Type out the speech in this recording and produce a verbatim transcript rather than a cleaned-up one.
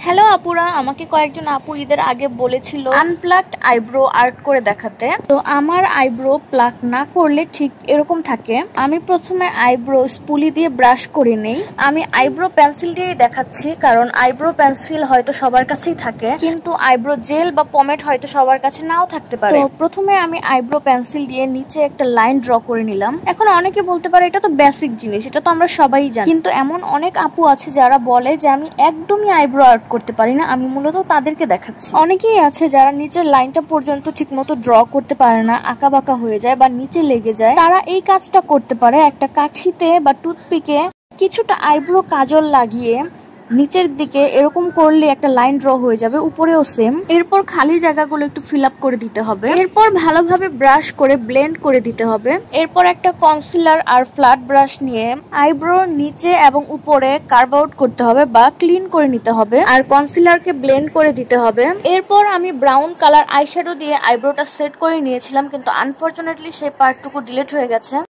Hello আপুরা, আমাকে কয়েকজন আপু ঈদের আগে বলেছিল আনপ্লাকড আইব্রো আর্ট করে দেখাতে। তো আমার আইব্রো প্লাক না করলে ঠিক এরকম থাকে। আমি প্রথমে আইব্রো স্পুলি দিয়ে ব্রাশ করে নেই। আমি আইব্রো পেন্সিল দিয়েই দেখাচ্ছি, কারণ আইব্রো পেন্সিল হয়তো সবার কাছেই থাকে, কিন্তু আইব্রো জেল বা পমেট হয়তো সবার কাছে নাও থাকতে পারে। তো প্রথমে আমি আইব্রো পেন্সিল দিয়ে নিচে একটা লাইন ড্র করে নিলাম। এখন অনেকে বলতে পারে এটা তো বেসিক জিনিস, এটা তো আমরা সবাই জানি, কিন্তু এমন অনেক আপু আছে যারা বলে যে আমি একদমই আইব্রো আর্ট করতে পারি না। আমি মূলত তাদেরকে দেখাচ্ছি। অনেকেই আছে যারা নিচের লাইনটা পর্যন্ত ঠিক মতো ড্র করতে পারে না, আঁকা বাঁকা হয়ে যায় বা নিচে লেগে যায়। তারা এই কাজটা করতে পারে, একটা কাঠিতে বা টুথপিকে কিছুটা আইব্রো কাজল লাগিয়ে নিচের দিকে এরকম করলে একটা লাইন ড্র হয়ে যাবে, উপরেও সেম। এরপর খালি জায়গাগুলো একটু ফিল আপ করে দিতে হবে। এরপর ভালোভাবে ব্রাশ করে ব্লেন্ড করে দিতে হবে। এরপর একটা কনসিলার আর ফ্ল্যাট ব্রাশ নিয়ে আইব্রোর নিচে এবং উপরে কার্ভ আউট করতে হবে বা ক্লিন করে নিতে হবে, আর কনসিলারকে ব্লেন্ড করে দিতে হবে। এরপর আমি ব্রাউন কালার আইশ্যাডো দিয়ে আইব্রোটা সেট করে নিয়েছিলাম, কিন্তু আনফরচুনেটলি সেই পার্টটুকু ডিলিট হয়ে গেছে।